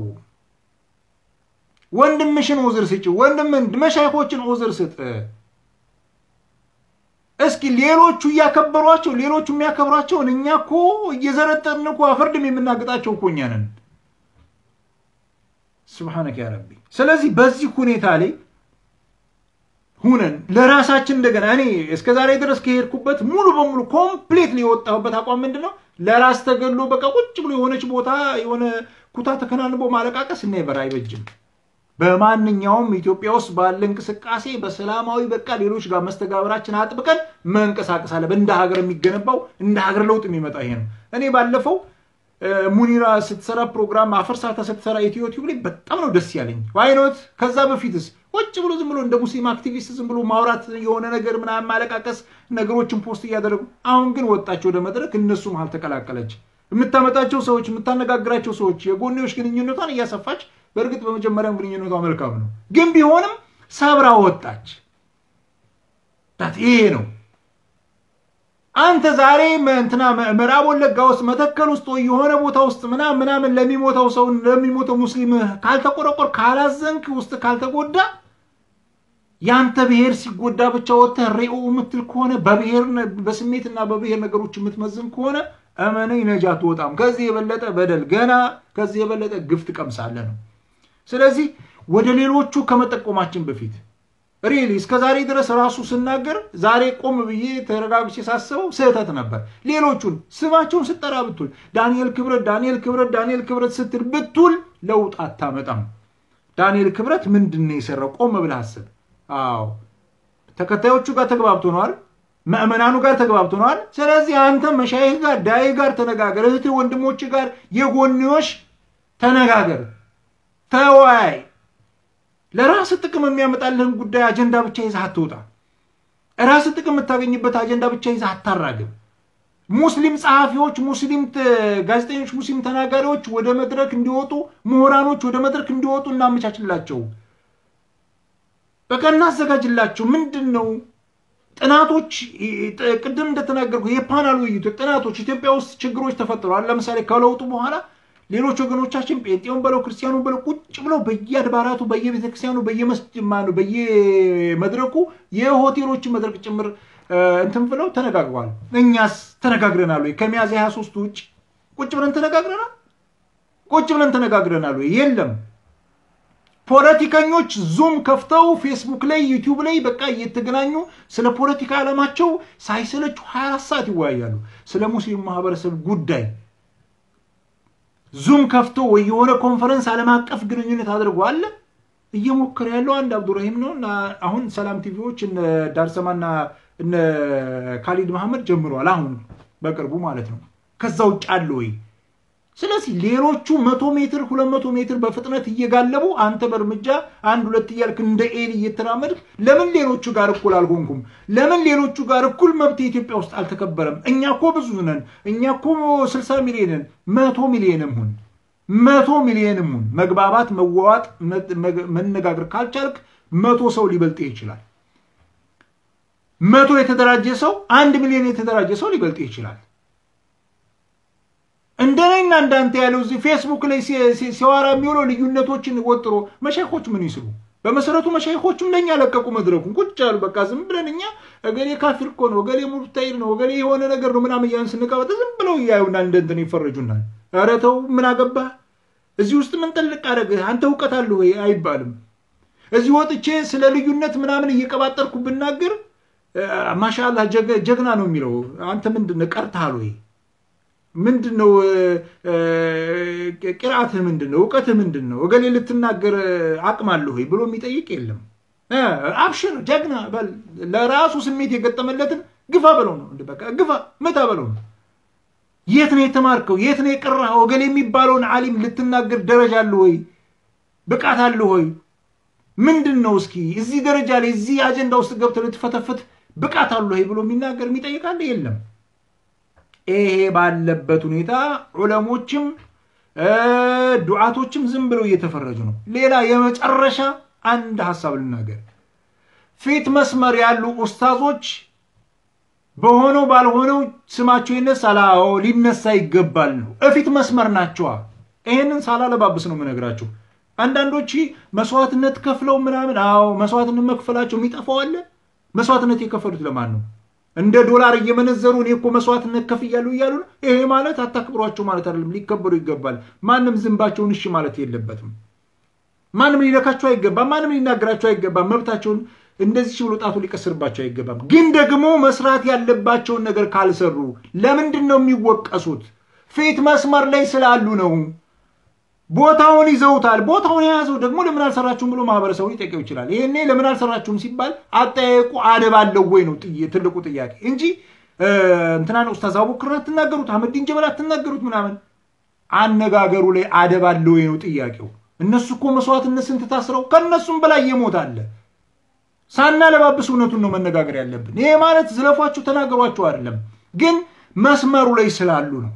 ወንድምሽን ኡዝር ስጪ ወንድምን መሻይኾችን ኡዝር ስጥ እስኪ ሌሎቹ ያከበሯቸው ሌሎቹ የሚያከብሯቸው እኛኮ እየዘረጠን እኮ አፈርድም የምናገጣቸው እኮ እኛ ነን ሱብሃንከ ያ ረቢ ስለዚህ በዚህ ሁኔታ ላይ ሁነን ለራሳችን እንደገና እኔ እስከዛሬ ድረስ ከሄድኩበት ሙሉ በሙሉ ኮምፕሊትሊ ወጣሁበት አቋም ምንድነው ለራስ ተገሎ በቃ ቁጭ ብሎ የሆነች ቦታ የሆነ ኩታ ተከናንቦ ማለቃቀስ እና ይበራ አይበጅም በማንኛውም ኢትዮጵያ ውስጥ ባለ እንቅስቃሴ በሰላማዊ በቃ ሌሎች ጋር መስተጋብራችን አጥብቀን መንቀሳቀስ አለ እንደ ሀገር የሚገነባው እንደ ሀገር ለውጥ የሚመጣ ይሄ ነው እኔ ባለፈው ሙኒራ ስትሰራ ፕሮግራም አፈርሳታ ስትሰራ ኢትዮቲዩብ ላይ በጣም ነው ደስ ያለኝ ዋይኖት ከዛ በፊትስ ቁጭ ብሎ ዝም ብሎ እንደ ሙስሊም አክቲቪስት ዝም ብሎ ማውራት የሆነ ነገር ምናምን ማለቃቀስ ነገሮችን ፖስት ያደረጉ አሁን ግን ወጣቸው ወደ መድረክ እነሱ መሃል ተቀላቀለች የምታመጣቸው ሰዎች የምታነጋግራቸው ሰዎች የጎንዮሽ ግንኙነቷን እያሰፋች በርግጥ በመጀመሪያው ግንኙነቷ መልካም ነው ግን ቢሆንም ሳብራ ወጣች ታት ይሄ ነው አንተ ዛሬ እንትና ምዕራብ ወለጋ ውስጥ መተከል ውስጥ የሆነ ቦታ ውስጥ ምናምን ምናምን ለሚሞተው ሰው ለሚሞተው ሙስሊም ካልተቆረቆር ካላዘንክ ውስጥ ካልተጎዳ ያንተ ብሔር ሲጎዳ ብቻ ወጥተህ ሬኡ ምትል ከሆነ በብሔር በስሜትና በብሔር ነገሮች የምትመዝን ከሆነ አመነኝ ነጃት ወጣም ከዚህ የበለጠ በደል ገና ከዚህ የበለጠ ግፍት ቀምሳለ ነው ስለዚህ ወደ ሌሎቹ ከመጠቆማችን በፊት ሪሊ እስከዛሬ ድረስ ራሱ ስናገር ዛሬ ቆም ብዬ ተረጋግቼ ሳስበው ስህተት ነበር ሌሎቹን ስማቸውን ስጠራ ብትል ዳንኤል ክብረት ዳንኤል ክብረት ዳንኤል ክብረት ስትል ብትል ለውጥ አታመጣም ዳንኤል ክብረት ምንድነው የሰራው ቆም ብለህ አስብ አዎ ተከታዮቹ ጋር ተግባብቶ ነው አይደል ማእመናኑ ጋር ተግባብቶ ነው አይደል ስለዚህ አንተ መሻይህ ጋር ዳይ ጋር ተነጋገር እህት ወንድሞች ጋር የጎንዮሽ ተነጋገር ተወያይ ለራስ ጥቅም የሚያመጣልህን ጉዳይ አጀንዳ ብቻ ይዘህ አትወጣ ራስ ጥቅም የምታገኝበት አጀንዳ ብቻ ይዘህ አታራግብ ሙስሊም ጸሐፊዎች ሙስሊም ጋዜጠኞች ሙስሊም ተናጋሪዎች ወደ መድረክ እንዲወጡ ምሁራኖች ወደ መድረክ እንዲወጡ እናመቻችላቸው በቀና አዘጋጅላቸው ምንድነው ጥናቶች ቅድም እንደተናገርኩ የፓናል ውይይት ጥናቶች ኢትዮጵያ ውስጥ ችግሮች ተፈጥረዋል ለምሳሌ ከለውጡ በኋላ ሌሎች ወገኖቻችን ጴንጤውን በለው ክርስቲያኑን በለው ቁጭ ብለው በየአድባራቱ በየቤተክርስቲያኑ በየመስጂድ ማኑ በየመድረኩ የሆቴሎች መድረክ ጭምር እንትን ብለው ተነጋግረዋል እኛስ ተነጋግረናል ወይ ከሚያዝያ ሃያ ሶስት ውጭ ቁጭ ብለን ተነጋግረናል ቁጭ ብለን ተነጋግረናል ወይ የለም ፖለቲከኞች ዙም ከፍተው ፌስቡክ ላይ ዩቲዩብ ላይ በቃ እየተገናኙ ስለ ፖለቲካ ዓለማቸው ሳይሰለቹ ሃያ አራት ሰዓት ይወያያሉ ስለ ሙስሊም ማህበረሰብ ጉዳይ ዙም ከፍተው ወይ የሆነ ኮንፈረንስ ዓለም አቀፍ ግንኙነት አድርጓል እየሞከረ ያለው አንድ አብዱራሂም ነውና አሁን ሰላም ቲቪዎች እነ ዳርሰማና እነ ካሊድ መሐመድ ጀምሯል አሁን በቅርቡ ማለት ነው ከዛው ጫለው ወይ ስለዚህ ሌሎቹ መቶ ሜትር ሁለት መቶ ሜትር በፍጥነት እየጋለቡ አንተ በርምጃ አንድ ሁለት ይያልክ እንደ ኤሊ እየተራመድክ ለምን ሌሎቹ ጋር እኩል አልሆንኩም ለምን ሌሎቹ ጋር እኩል መብት ኢትዮጵያ ውስጥ አልተከበረም እኛኮ ብዙ ነን እኛኮ ስልሳ ሚሊዮን መቶ ሚሊዮንም ሁን መቶ ሚሊዮንም ሁን መግባባት መዋዋጥ መነጋገር ካልቻልክ መቶ ሰው ሊበልጥ ይችላል መቶ የተደራጀ ሰው አንድ ሚሊዮን የተደራጀ ሰው ሊበልጥ ይችላል እንደኔና እንዳንተ ያለው እዚ ፌስቡክ ላይ ሲዋራ የሚውለው ልዩነቶችን ወጥሮ መሻይኾች ምን ይስሉ በመሰረቱ መሻይኾችም ለኛ ለቀቁ መድረኩን ቁጭ ያሉ በቃ ዝም ብለንኛ እገሌ ካፊር እኮ ነው እገሌ ሙብታይር ነው እገሌ የሆነ ነገር ነው ምናምን ያን ስንቀበጥ ዝም ብለው ያዩና እንደንተን ይፈረጁናል ኧረ ተው ምን አገባ እዚ ውስጥ ምን ጥልቅ አረገ አንተ ዕውቀት አለ ወይ አይባልም እዚ ወጥቼ ስለ ልዩነት ምናምን እየቀባጠርኩ ብናገር ማሻአላህ ጀግና ነው የሚለው አንተ ምንድነው ቀርታል ወይ ምንድነው ቅራአትህ ምንድነው ዕውቀትህ ምንድነው እገሌ ልትናገር አቅማለሁ ወይ ብሎ የሚጠይቅ የለም አብሽር ጀግና በል ለራሱ ስሜት የገጠመለትን ግፋ በለው ነው በቃ ግፋ መታ በለው የት ነው የተማርከው የት ነው የቀራው እገሌ የሚባለውን ዓሊም ልትናገር ደረጃ አለ ወይ ብቃት አለ ወይ ምንድነው እስኪ እዚህ ደረጃ ላይ እዚህ አጀንዳ ውስጥ ገብተህ ልትፈተፈት ብቃት አለ ወይ ብሎ የሚናገር የሚጠይቃል የለም ይሄ ባለበት ሁኔታ ዑለሞችም ዱዓቶችም ዝም ብለው እየተፈረጁ ነው ሌላ የመጨረሻ አንድ ሐሳብ ልናገር ፊት መስመር ያሉ ኡስታዞች በሆነው ባልሆነው ስማቸው ይነሳላው ሊነሳ ይገባል ነው እፊት መስመር ናቸው ይሄንን ሳላለባብስ ነው መነግራችሁ አንዳንዶች መስዋዕትነት ከፍለው ምናምን አዎ መስዋዕትነት መክፈላቸው የሚጠፋው አለ መስዋዕትነት የከፈሉት ለማን ነው እንደ ዶላር እየመነዘሩ ነው እኮ መስዋዕትነት ከፍያሉ ይያሉ ይሄ ማለት አታክብሯቸው ማለት አይደለም ሊከበሩ ይገባል ማንንም ዝምባቸውን እሺ ማለት የለበትም ማንንም ሊነካቸው አይገባም ማንንም ሊናገራቸው አይገባም መብታቸውን እንደዚህ ሲሉ ጣቱ ሊቀስርባቸው አይገባም ግን ደግሞ መስራት ያለባቸው ነገር ካልሰሩ ለምንድነው የሚወቀሱት ፊት መስመር ላይ ስላሉ ነው ቦታውን ይዘውታል ቦታውን ያዘው ደግሞ ለምን አልሰራችሁም ብሎ ማህበረሰቡ ይጠይቀው ይችላል ይሄኔ ለምን አልሰራችሁም ሲባል አጠያየቁ አደብ አለው ወይ ነው ትልቁ ጥያቄ እንጂ እንትናን ኡስታዝ አቡበክር አትናገሩት አህመድን ጀበል አትናገሩት ምናምን አነጋገሩ ላይ አደብ አለው ወይ ነው ጥያቄው እነሱ እኮ መስዋዕትነት ስንት ታስረው ከነሱም በላይ የሞታል ሳና ለባብስ እውነቱን ነው መነጋገር ያለብን ይሄ ማለት ዝለፏችሁ ተናገሯችሁ አይደለም ግን መስመሩ ላይ ስላሉ ነው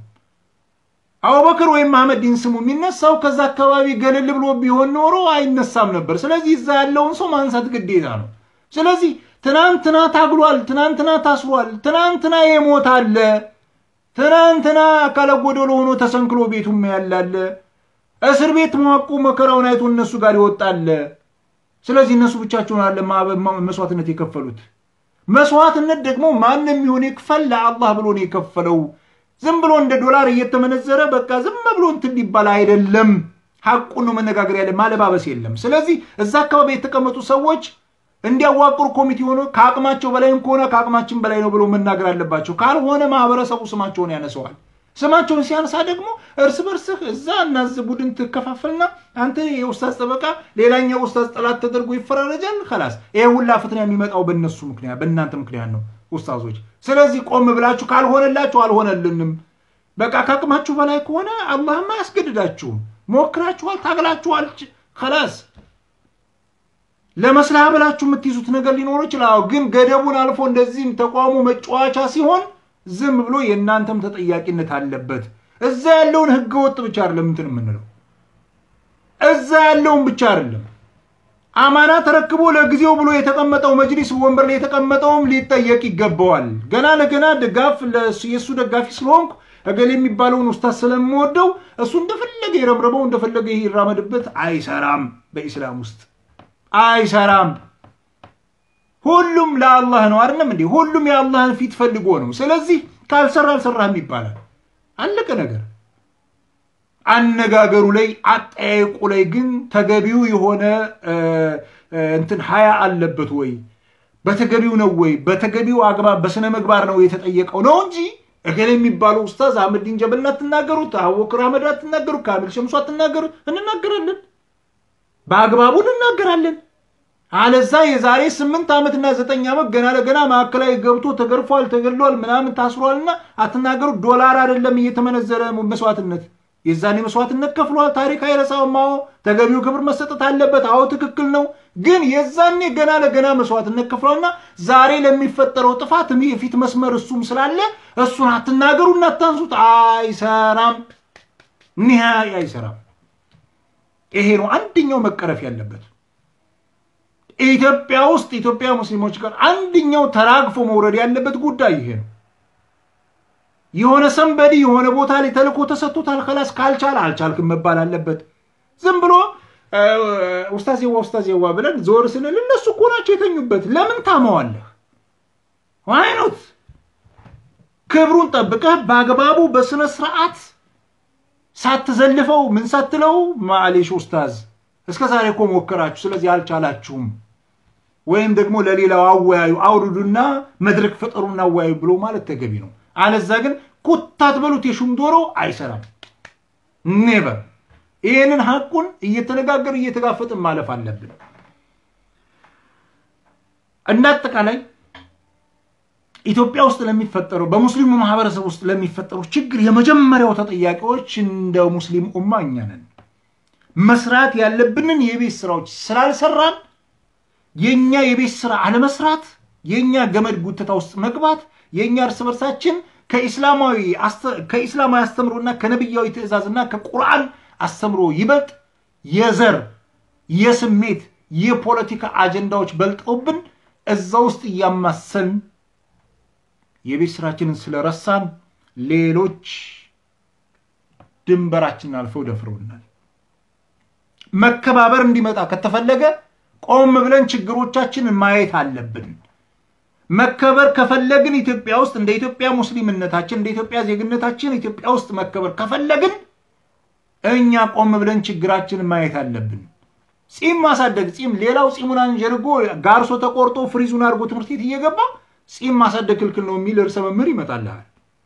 አቡበክር ወይ መሐመድን ስሙ የሚነሳው ከዛ አካባቢ ገለል ብሎ ቢሆን ኖሮ አይነሳም ነበር ስለዚህ እዛ ያለውን ሰው ማንሳት ግዴታ ነው ስለዚህ ትናንትና ታግሏል ትናንትና ታስሯል ትናንትና የሞታል ትናንትና ካለጎደሎ ሆኖ ተሰንክሎ ቤቱም ያላል እስር ቤት ማቁ መከራውን አይቶ እነሱ ጋር ይወጣል ስለዚህ እነሱ ብቻቸውን አለ መስዋዕትነት የከፈሉት መስዋዕትነት ደግሞ ማንንም ይሁን ይከፈል ለአላህ ብሎ ነው የከፈለው ዝም ብሎ እንደ ዶላር እየተመነዘረ በቃ ዝም ብሎ እንትን ይባል አይደለም ሐቁን ነው መነጋገር ያለ ማለባበስ የለም ስለዚህ እዛ አካባቢ የተቀመጡ ሰዎች እንዲያዋቅሩ ኮሚቴ ሆኖ ካቅማቸው በላይም ከሆነ ካቅማችን በላይ ነው ብሎ መናገር አለባቸው ካልሆነ ማህበረሰቡ ስማቸውን ያነሰዋል ስማቸውን ሲያነሳ ደግሞ እርስ በርስህ እዛ እናዝ ቡድን ተከፋፈልና አንተ የኡስታዝ ጠበቃ ሌላኛው ኡስታዝ ጠላት ተደርጎ ይፈራረጃል خلاص ይሄ ሁላ ፍትና የሚመጣው በእነሱ ምክንያት በእናንተ ምክንያት ነው ኡስታዞች ስለዚህ ቆም ብላችሁ ካልሆነላችሁ አልሆነልንም በቃ ካቅማችሁ በላይ ከሆነ አላህማ ያስገድዳችሁ ሞክራችኋል ታግላችኋል خلاص ለመስላህ ብላችሁ የምትይዙት ነገር ሊኖር ይችላል ግን ገደቡን አልፎ እንደዚህ ተቋሙ መጫዋቻ ሲሆን ዝም ብሎ የእናንተም ተጠያቂነት አለበት እዛ ያለውን ህግ ወጥ ብቻ አይደለም እንትን ምንለው እዛ ያለውን ብቻ አይደለም አማና ተረክቦ ለጊዜው ብሎ የተቀመጠው መጅሊስ ወንበር ላይ የተቀመጠውም ሊጠየቅ ይገባዋል ገና ለገና ደጋፍ ለየሱ ደጋፊ ስለሆንኩ እገሌ የሚባለውን ኡስታዝ ስለምወደው እሱ እንደፈለገ ይረምረበው እንደፈለገ ይራመድበት አይሰራም በእስላም ውስጥ አይሰራም ሁሉም ለአላህ ነው አይደለም እንዴ ሁሉም የአላህን ፊት ፈልጎ ነው ስለዚህ ካልሰራ አልሰራም ይባላል አለቀ ነገር አነጋገሩ ላይ አጠያይቁ ላይ ግን ተገቢው የሆነ እንትን ሀያ አለበት ወይ በተገቢው ነው ወይ በተገቢው አግባብ በስነ ምግባር ነው የተጠየቀው ነው እንጂ እገሌ የሚባለው ኡስታዝ አህመድን ጀበልና ተናገሩት አወክር አህመድ ተናገሩ ካሚል ሸምሱ ተናገሩ እንናገራለን በአግባቡ እንናገራለን አለዛ የዛሬ ስምንት አመትና ዘጠኝ አመት ገና ለገና ማከላይ ገብቶ ተገርፏል ተገድሏል ምናምን ታስሯልና አትናገሩ ዶላር አይደለም እየተመነዘረ መስዋዕትነት የዛኔ መስዋዕትነት ከፍሏል ታሪክ አይረሳውማው ተገቢው ክብር መሰጠት አለበት አው ትክክል ነው ግን የዛኔ ገና ለገና መስዋዕትነት ከፍሏልና ዛሬ ለሚፈጠረው ጥፋት የፊት መስመር እሱም ስላለ እሱን አትናገሩና አታንሱት አይሰራም ንሃይ አይሰራም ይሄ ነው አንደኛው መቀረፍ ያለበት ኢትዮጵያ ውስጥ ኢትዮጵያ ሙስሊሞች ጋር አንደኛው ተራግፎ መውረድ ያለበት ጉዳይ ይሄ ነው የሆነ ሰንበዲ የሆነ ቦታ ላይ ተልኮ ተሰጥቶታል خلاص ካልቻለ አልቻልክም መባል አለበት ዝም ብሎ ኡስታዝ ይዋ ኡስታዝ ይዋ ብለን ዞር ስንል እነሱ እኮ ናቸው የተኙበት ለምን ታማዋለህ ዋይኖት ክብሩን ጠብቀህ ባግባቡ በስነ ስርዓት ሳትዘልፈው ምን ሳትለው ማዓሊሽ ኡስታዝ እስከ ዛሬ እኮ ሞከራችሁ ስለዚህ አልቻላችሁም ወይም ደግሞ ለሌላው አወያዩ አውርዱና መድረክ ፈጠሩና አወያዩ ብሎ ማለት ተገቢ ነው አለዛ ግን ኩታት በሉት የሹም ዶሮ አይሰራም ኔቨር ይሄንን ሐቁን እየተነጋገር እየተጋፈጥን ማለፍ አለብን እናጠቃላይ ኢትዮጵያ ውስጥ ለሚፈጠረው በሙስሊሙ ማህበረሰብ ውስጥ ለሚፈጠረው ችግር የመጀመሪያው ተጠያቂዎች እንደ ሙስሊም ኡማኛ ነን መስራት ያለብንን የቤት ስራዎች ስላልሰራን የኛ የቤት ስራ አለመስራት የኛ ገመድ ጉተታ ውስጥ መግባት የኛ እርስ በርሳችን ከኢስላማዊ ከኢስላማዊ አስተምሮና ከነብያዊ ትእዛዝና ከቁርአን አስተምሮ ይበልጥ የዘር የስሜት የፖለቲካ አጀንዳዎች በልጠውብን እዛ ውስጥ ያማሰን የቤት ስራችንን ስለረሳን ሌሎች ድንበራችንን አልፈው ደፍረውናል መከባበር እንዲመጣ ከተፈለገ ቆም ብለን ችግሮቻችንን ማየት አለብን መከበር ከፈለግን ኢትዮጵያ ውስጥ እንደ ኢትዮጵያ ሙስሊምነታችን እንደ ኢትዮጵያ ዜግነታችን ኢትዮጵያ ውስጥ መከበር ከፈለግን እኛ ቆም ብለን ችግራችንን ማየት አለብን ጺም ማሳደግ ጺም ሌላው ጺሙን አንጀርጎ ጋርሶ ተቆርጦ ፍሪዙን አርጎ ትምርት ቤት እየገባ ጺም ማሳደግ ክልክል ነው የሚል እርሰ መምህር ይመጣልሃል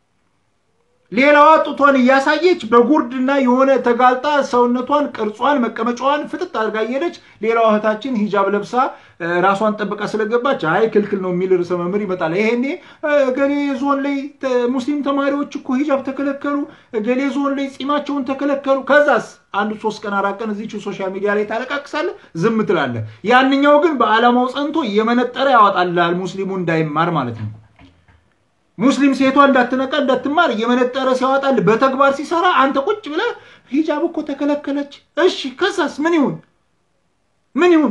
ሌላው አጥቷን ያሳየች በጉርድና የሆነ ተጋልጣ ሰውነቷን ቅርጿን መቀመጫዋን ፍጥጥ አድርጋ እየሄደች ሌላው እህታችን ሂጃብ ለብሳ ራሷን ተጠብቃ ስለገባች አይ ክልክል ነው የሚል እርሰ መምህር ይመጣል ይሄኔ ገሌ ዞን ላይ ሙስሊም ተማሪዎች እኮ ሂጃብ ተከለከሉ ገሌ ዞን ላይ ጺማቸውን ተከለከሉ ከዛስ አንዱ ሶስት ቀን አራት ቀን እዚች ሶሻል ሚዲያ ላይ ታለቃቅሳለ ዝም ትላለህ ያንኛው ግን በአላማው ጸንቶ የመነጠረ ያወጣልሃል ሙስሊሙ እንዳይማር ማለት ነው ሙስሊም ሴቷ እንዳትነቃ እንዳትማር የመነጠረ ሲያወጣል በተግባር ሲሰራ አንተ ቁጭ ብለ ሂጃብ እኮ ተከለከለች እሺ ከዛስ ምን ይሁን ምን ይሁን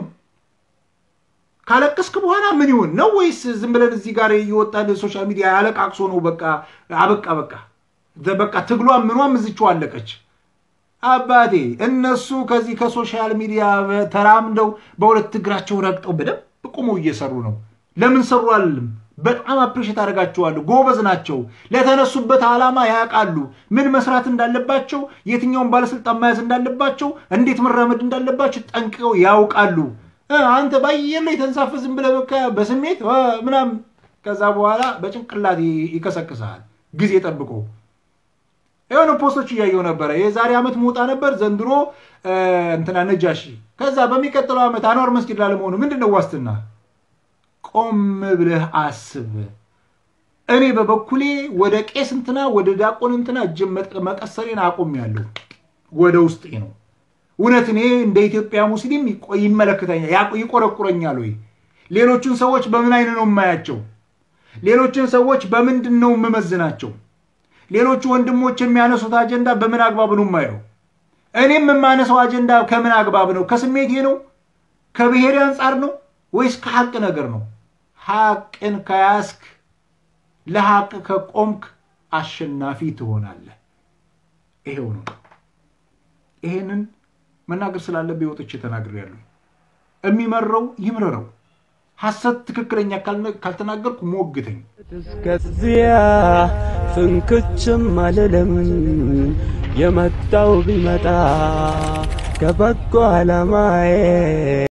ካለቀስክ በኋላ ምን ይሁን ነው ወይስ ዝም ብለን እዚህ ጋር ይወጣል ሶሻል ሚዲያ ያለቃቅሶ ነው በቃ አበቃ በቃ በቃ ትግሏ ምኗም እዚችው አለቀች አባቴ እነሱ ከዚህ ከሶሻል ሚዲያ ተራምደው በሁለት እግራቸው ረግጠው በደንብ ቆመው እየሰሩ ነው ለምን ሰሩ አልልም በጣም አፕሪሼት አደርጋቸዋለሁ ጎበዝ ናቸው ለተነሱበት ዓላማ ያቃሉ ምን መስራት እንዳለባቸው የትኛውን ባለስልጣን ማያዝ እንዳለባቸው እንዴት መራመድ እንዳለባቸው ጠንቅቀው ያውቃሉ አንተ ባየለ የተንሳፈ ዝም ብለ በቃ በስሜት ምናም ከዛ በኋላ በጭንቅላት ይከሰክሳል ጊዜ ጠብቆ የሆነ ፖስቶች ያየው ነበር የዛሬ አመት ሞጣ ነበር ዘንድሮ እንትና ነጃሺ ከዛ በሚቀጥለው አመት አንዋር መስጊድ ላለመሆኑ ምንድነው ዋስትና ቆም ብለህ አስብ እኔ በበኩሌ ወደ ቄስ እንትና ወደ ዳቆን እንትና ጀመጥ መቀሰሬን አቆሚያለሁ ወደ ውስጤ ነው እውነት እኔ እንደ ኢትዮጵያ ሙስሊም ይመለከተኛል ይቆረቁረኛል ወይ ሌሎቹን ሰዎች በምን አይነ ነው ማያቸው ሌሎችን ሰዎች በምንድነው መመዝናቸው ሌሎች ወንድሞች የሚያነሱት አጀንዳ በምን አግባብ ነው የማይለው እኔም የማነሳው አጀንዳ ከምን አግባብ ነው ከስሜቴ ነው ከብሄር አንፃር ነው ወይስ ከሐቅ ነገር ነው ሐቅን ከያስክ ለሐቅ ከቆምክ አሸናፊ ትሆናለህ ይሄው ነው ይሄንን መናገር ስላለብኝ ወጥቼ ተናግሬያለሁ የሚመረው ይምረረው ሐሰት ትክክለኛ ካልተናገርኩ ሞግተኝ እስከዚያ ፍንክችም አልልም የመጣው ቢመጣ ከበጎ ዓላማዬ